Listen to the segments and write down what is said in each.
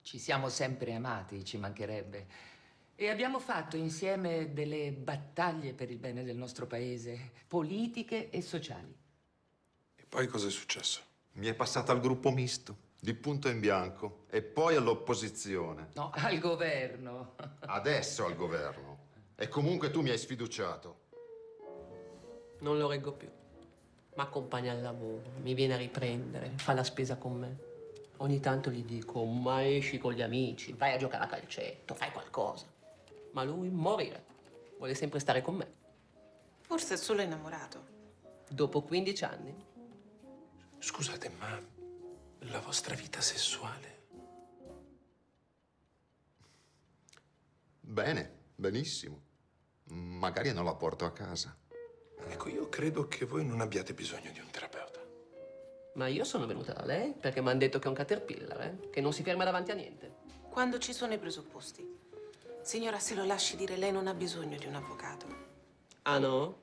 Ci siamo sempre amati, ci mancherebbe. E abbiamo fatto insieme delle battaglie per il bene del nostro paese, politiche e sociali. E poi cosa è successo? Mi è passata al gruppo misto, di punto in bianco, e poi all'opposizione. No, al governo. Adesso al governo. E comunque tu mi hai sfiduciato. Non lo reggo più. Mi accompagna al lavoro, mi viene a riprendere, fa la spesa con me. Ogni tanto gli dico, ma esci con gli amici, vai a giocare a calcetto, fai qualcosa. Ma lui, morire, vuole sempre stare con me. Forse è solo innamorato. Dopo 15 anni. Scusate, ma la vostra vita sessuale? Bene, benissimo. Magari non la porto a casa. Ecco, io credo che voi non abbiate bisogno di un terapeuta. Ma io sono venuta da lei perché mi hanno detto che è un caterpillar, che non si ferma davanti a niente. Quando ci sono i presupposti. Signora, se lo lasci dire, lei non ha bisogno di un avvocato. Ah no?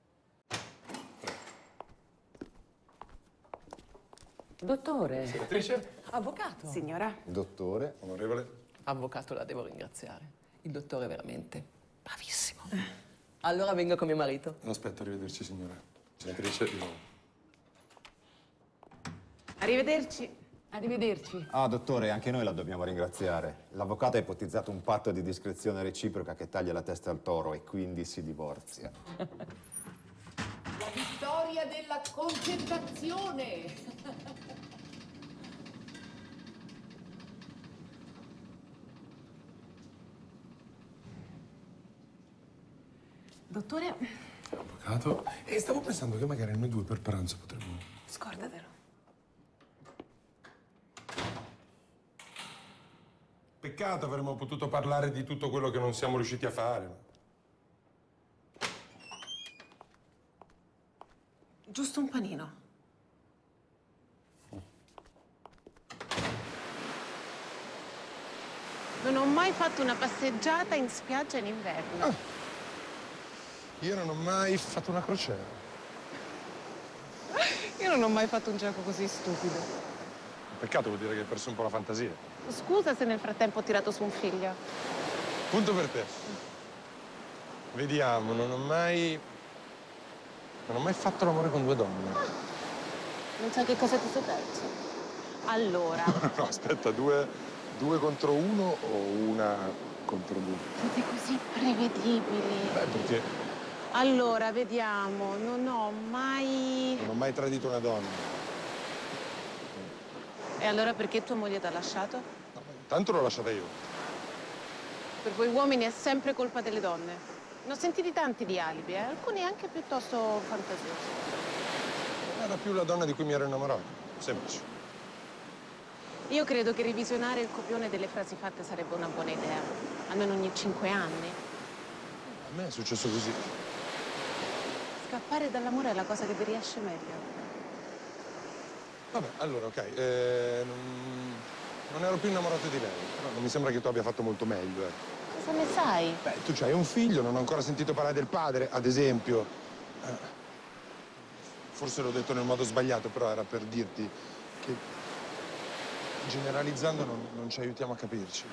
Dottore. Senatrice? Avvocato. Signora? Dottore. Onorevole. Avvocato, la devo ringraziare. Il dottore è veramente bravissimo. Allora vengo con mio marito. Aspetta, arrivederci, signora. Senatrice, di nuovo. Arrivederci. Arrivederci. Ah, dottore, anche noi la dobbiamo ringraziare. L'avvocato ha ipotizzato un patto di discrezione reciproca che taglia la testa al toro e quindi si divorzia. La vittoria della concertazione. Dottore? Avvocato. E stavo pensando che magari noi due per pranzo potremmo... Scordatelo. Peccato, avremmo potuto parlare di tutto quello che non siamo riusciti a fare. Giusto un panino. Non ho mai fatto una passeggiata in spiaggia in inverno. Io non ho mai fatto una crociera. Io non ho mai fatto un gioco così stupido. Peccato, vuol dire che hai perso un po' la fantasia. Scusa se nel frattempo ho tirato su un figlio. Punto per te. Vediamo, non ho mai fatto l'amore con due donne. Non so che cosa ti sei perso. Allora, No, aspetta, due contro uno o una contro due? siete così prevedibili. Beh, perché Allora, vediamo, non ho mai... non ho mai tradito una donna. E allora perché tua moglie ti ha lasciato? Tanto l'ho lasciata io. Per voi uomini è sempre colpa delle donne. Ne ho sentiti tanti di alibi, alcuni anche piuttosto fantasiosi. Era più la donna di cui mi ero innamorato. Semplice. Io credo che revisionare il copione delle frasi fatte sarebbe una buona idea, almeno ogni 5 anni. A me è successo così. Scappare dall'amore è la cosa che vi riesce meglio. Vabbè, allora, ok. Non ero più innamorato di lei, però non mi sembra che tu abbia fatto molto meglio, ecco. Cosa ne sai? Beh, tu c'hai un figlio, non ho ancora sentito parlare del padre, ad esempio. Forse l'ho detto nel modo sbagliato, però era per dirti che generalizzando non ci aiutiamo a capirci.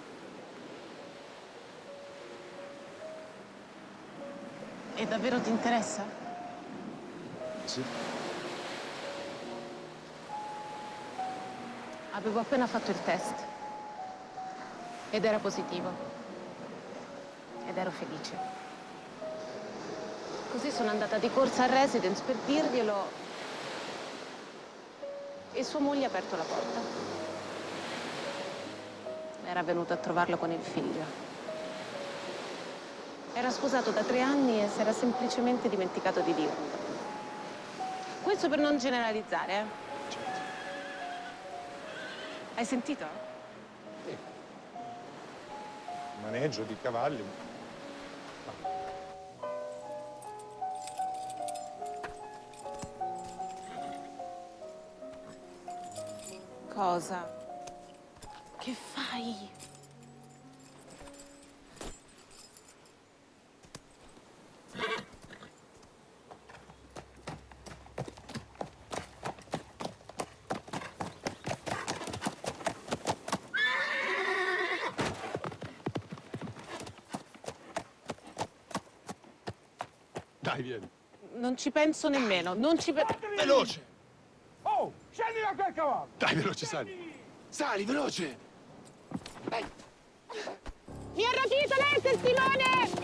E davvero ti interessa? Sì? Avevo appena fatto il test. Ed era positivo. Ed ero felice. Così sono andata di corsa al residence per dirglielo. E sua moglie ha aperto la porta. Era venuto a trovarlo con il figlio. Era sposato da 3 anni e si era semplicemente dimenticato di dirlo. Questo per non generalizzare, eh? Certo. Hai sentito? Sì. Maneggio di cavalli. Cosa? Che fai? Dai, vieni. Non ci penso nemmeno, non ci penso. Veloce! Oh, scendi da quel cavallo! Dai, veloce, sali. Sali, veloce! Mi ha rapito lei, il timone!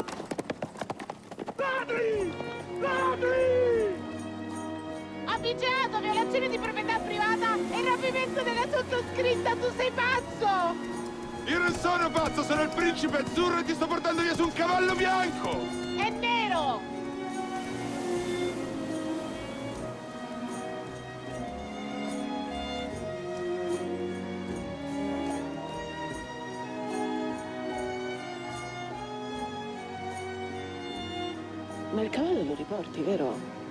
Ladri! Ladri! Avvigiato, violazione di proprietà privata e rapimento della sottoscritta, tu sei pazzo! Io non sono pazzo, sono il principe azzurro e ti sto portando via su un cavallo bianco! È nero! Ma il cavallo lo riporti, vero?